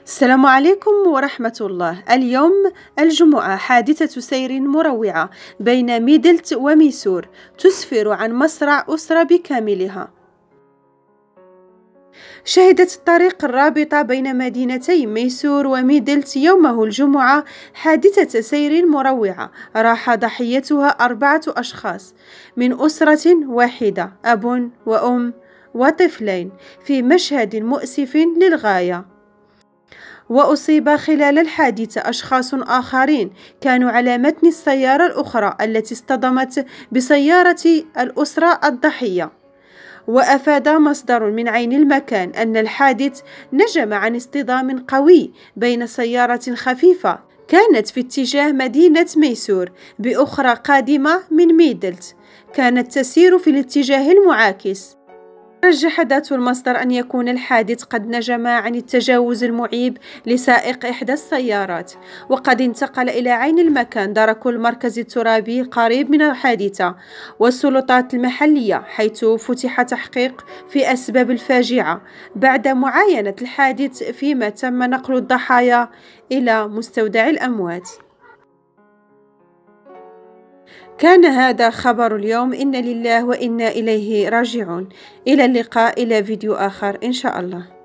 السلام عليكم ورحمة الله. اليوم الجمعة، حادثة سير مروعة بين ميدلت وميسور تسفر عن مصرع أسرة بكاملها. شهدت الطريق الرابطة بين مدينتي ميسور وميدلت يومه الجمعة حادثة سير مروعة راح ضحيتها 4 أشخاص من أسرة واحدة، أب وأم وطفلين، في مشهد مؤسف للغاية. وأصيب خلال الحادثة أشخاص آخرين كانوا على متن السيارة الأخرى التي اصطدمت بسيارة الأسرة الضحية. وأفاد مصدر من عين المكان أن الحادث نجم عن اصطدام قوي بين سيارة خفيفة كانت في اتجاه مدينة ميسور بأخرى قادمة من ميدلت كانت تسير في الاتجاه المعاكس. رجح ذات المصدر أن يكون الحادث قد نجم عن التجاوز المعيب لسائق إحدى السيارات. وقد انتقل إلى عين المكان درك المركز الترابي القريب من الحادثة والسلطات المحلية، حيث فتح تحقيق في أسباب الفاجعة بعد معاينة الحادث، فيما تم نقل الضحايا إلى مستودع الأموات. كان هذا خبر اليوم. إنا لله وإنا إليه راجعون. إلى اللقاء، إلى فيديو آخر إن شاء الله.